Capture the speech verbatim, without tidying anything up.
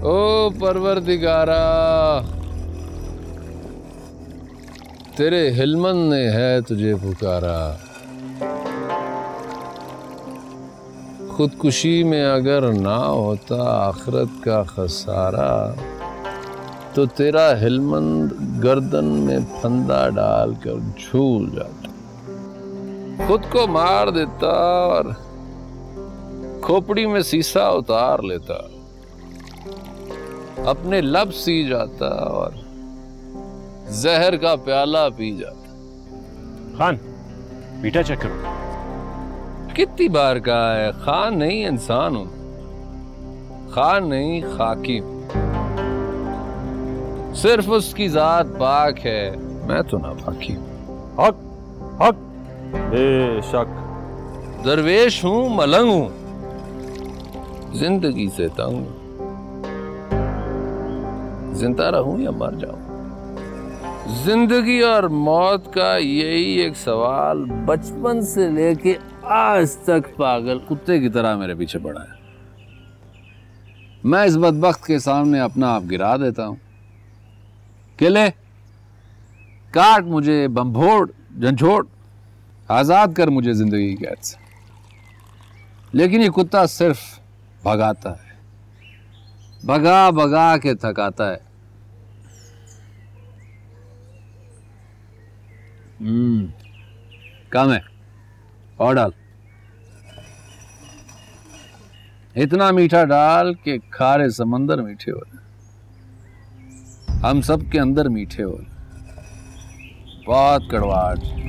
ओ परवरदिगारा, तेरे हिलमन ने है तुझे पुकारा। खुदकुशी में अगर ना होता आखिरत का खसारा, तो तेरा हिलमंद गर्दन में फंदा डालकर झूल जाता, खुद को मार देता और खोपड़ी में शीशा उतार लेता, अपने लब सी जाता और जहर का प्याला पी जाता। खान, मीठा चेक करो। कितनी बार कहा है, खान नहीं इंसान हूं, खान नहीं खाकी। सिर्फ उसकी जात पाक है, मैं तो ना पाकी। हक हक बेशक। दरवेश हूं, मलंग हूं, जिंदगी से तंग। जिंदा रहूं या मर जाऊं, जिंदगी और मौत का यही एक सवाल बचपन से लेके आज तक पागल कुत्ते की तरह मेरे पीछे पड़ा है। मैं इस बदबख्त के सामने अपना आप गिरा देता हूं, किले काट मुझे, बम्भोड़ झंझोड़, आजाद कर मुझे जिंदगी की कैद से। लेकिन ये कुत्ता सिर्फ भगाता है, भगा भगा के थकाता है। हम्म कम है, और डाल। इतना मीठा डाल कि खारे समंदर मीठे हो जाए, हम सब के अंदर मीठे हो, बहुत कड़वाहट।